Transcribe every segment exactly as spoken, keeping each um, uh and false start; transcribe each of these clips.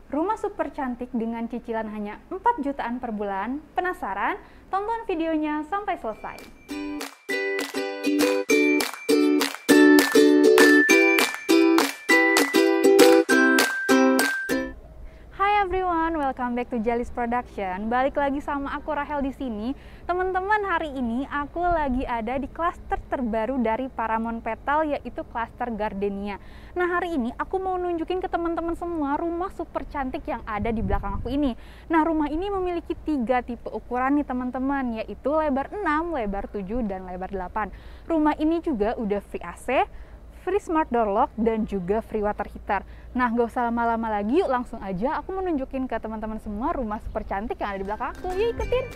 Rumah super cantik dengan cicilan hanya empat jutaan per bulan. Penasaran? Tonton videonya sampai selesai. Hai everyone, welcome back to Jalis Production. Balik lagi sama aku Rahel di sini. Teman-teman, hari ini aku lagi ada di klaster terbaru dari Paramount Petal, yaitu klaster Gardenia. Nah, hari ini aku mau nunjukin ke teman-teman semua rumah super cantik yang ada di belakang aku ini. Nah, rumah ini memiliki tiga tipe ukuran nih teman-teman, yaitu lebar enam, lebar tujuh, dan lebar delapan. Rumah ini juga udah free A C, free smart door lock, dan juga free water heater. Nah, gak usah lama-lama lagi, yuk langsung aja aku mau nunjukin ke teman-teman semua rumah super cantik yang ada di belakang aku. Yuk ikutin!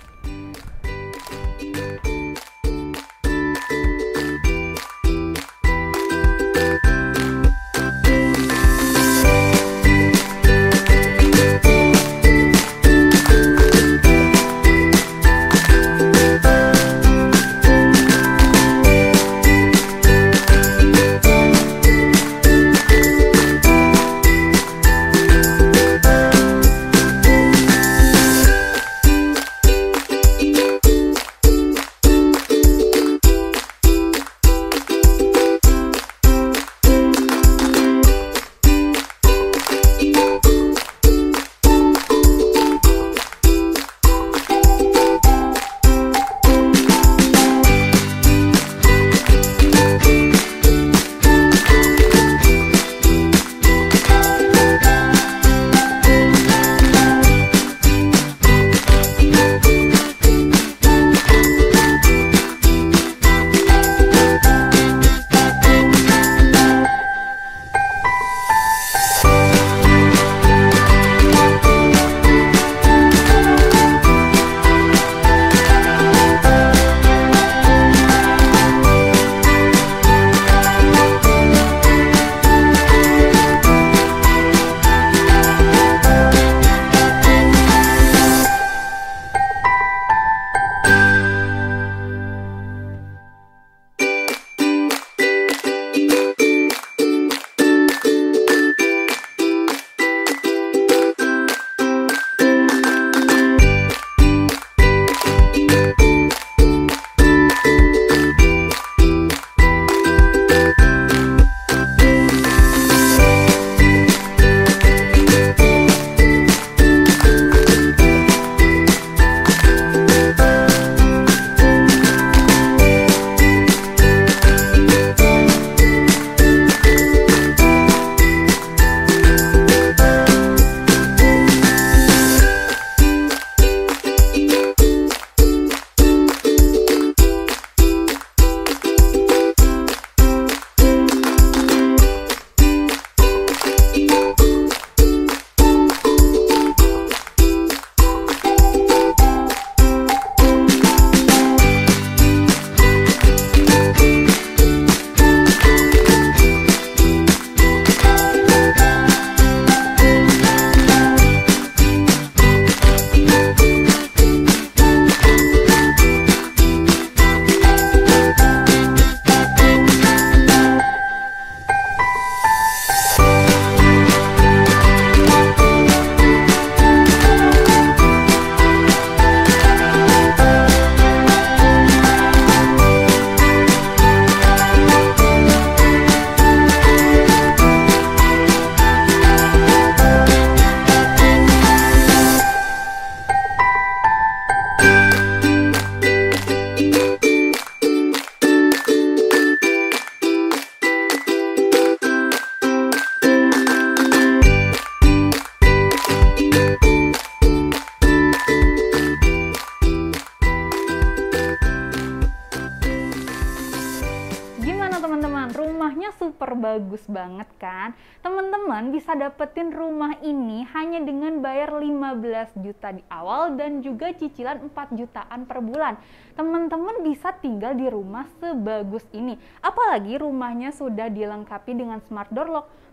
Teman-teman, rumahnya super bagus banget kan? Teman-teman bisa dapetin rumah ini hanya dengan bayar lima belas juta di awal dan juga cicilan empat jutaan per bulan. Teman-teman bisa tinggal di rumah sebagus ini. Apalagi rumahnya sudah dilengkapi dengan smart door lock,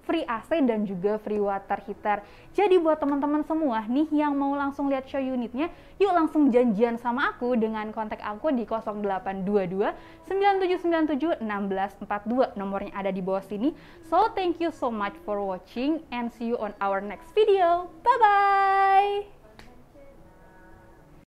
free A C dan juga free water heater. Jadi buat teman-teman semua nih yang mau langsung lihat show unitnya, yuk langsung janjian sama aku dengan kontak aku di nol delapan dua dua sembilan tujuh sembilan tujuh satu enam empat dua. Nomornya ada di bawah sini. So thank you so much for watching and see you on our next video. Bye bye.